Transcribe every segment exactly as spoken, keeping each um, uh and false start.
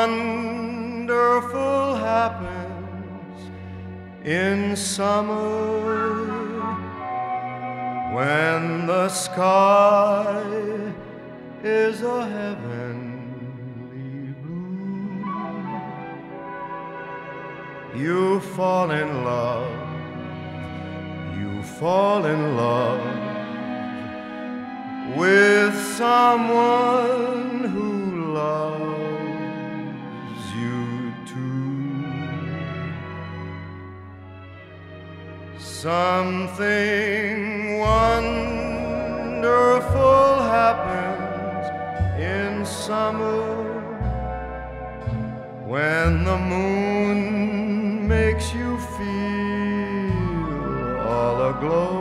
wonderful happens in summer when the sky is a heavenly blue. You fall in love, you fall in love with someone who loves you too. Something wonderful happens in summer when the moon makes you feel all aglow.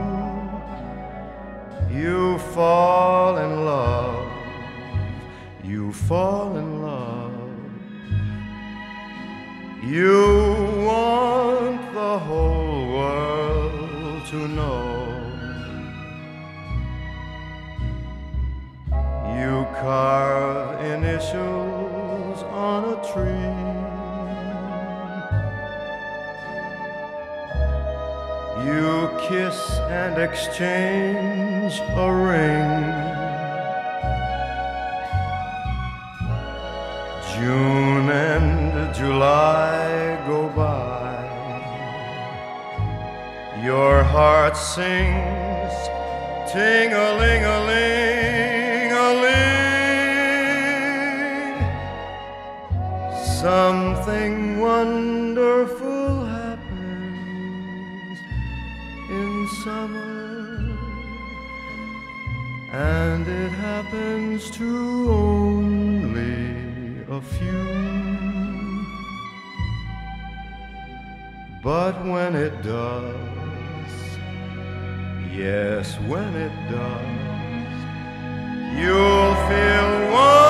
You fall in love, you fall in love. You want the whole world to know. You carve initials on a tree. You kiss and exchange a ring. June and July go by. Your heart sings ting-a-ling-a-ling-a-ling. Something wonderful happens in summer, and it happens to only a few. But when it does, yes, when it does, you'll feel one.